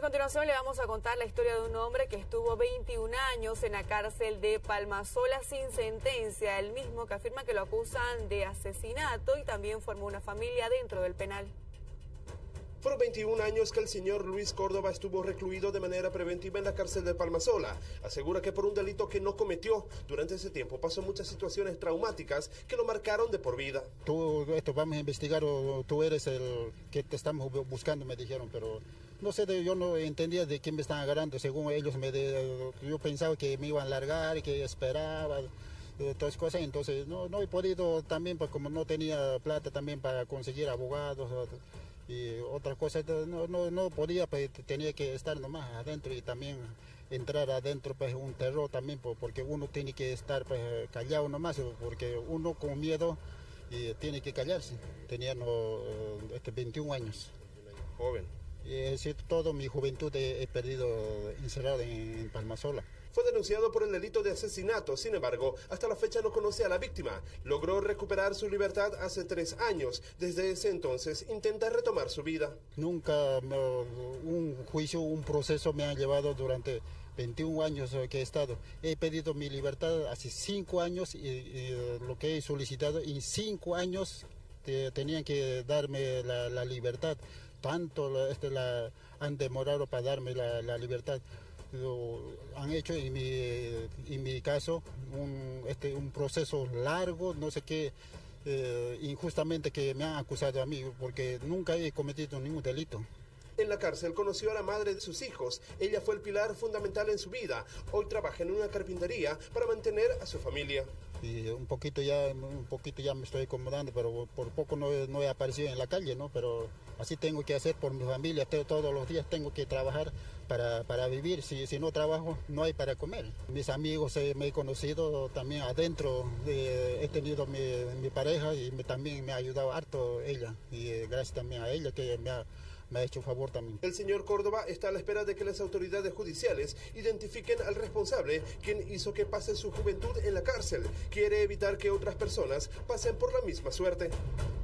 continuación le vamos a contar la historia de un hombre que estuvo 21 años en la cárcel de Palmasola sin sentencia, el mismo que afirma que lo acusan de asesinato y también formó una familia dentro del penal. Fueron 21 años que el señor Luis Córdoba estuvo recluido de manera preventiva en la cárcel de Palmasola. Asegura que por un delito que no cometió, durante ese tiempo pasó muchas situaciones traumáticas que lo marcaron de por vida. Esto vamos a investigar o tú eres el que te estamos buscando, me dijeron, pero no sé, yo no entendía de quién me están agarrando. Según ellos, yo pensaba que me iban a largar, que esperaba, todas cosas, entonces no he podido también, pues como no tenía plata también para conseguir abogados y otras cosas, no podía, pues tenía que estar nomás adentro y también entrar adentro, pues un terror también, porque uno tiene que estar pues callado nomás, porque uno con miedo y tiene que callarse. Tenía 21 años. Joven. Sí, toda mi juventud he perdido encerrado en Palmasola. Fue denunciado por el delito de asesinato, sin embargo, hasta la fecha no conoce a la víctima. Logró recuperar su libertad hace 3 años. Desde ese entonces intenta retomar su vida. Nunca un juicio, un proceso me han llevado durante 21 años que he estado. He pedido mi libertad hace 5 años y lo que he solicitado en 5 años tenían que darme la libertad. Tanto han demorado para darme la libertad. Han hecho en mi caso un proceso largo, no sé qué, injustamente que me han acusado a mí, porque nunca he cometido ningún delito. En la cárcel conoció a la madre de sus hijos. Ella fue el pilar fundamental en su vida. Hoy trabaja en una carpintería para mantener a su familia. Y un poquito ya me estoy acomodando, pero por poco no he aparecido en la calle, ¿no? Pero así tengo que hacer por mi familia. Todos los días tengo que trabajar para vivir. Si no trabajo, no hay para comer. Mis amigos me he conocido también adentro. He tenido mi pareja y también me ha ayudado harto ella. Y gracias también a ella que me ha hecho favor también. El señor Córdoba está a la espera de que las autoridades judiciales identifiquen al responsable, quien hizo que pase su juventud en la cárcel. Quiere evitar que otras personas pasen por la misma suerte.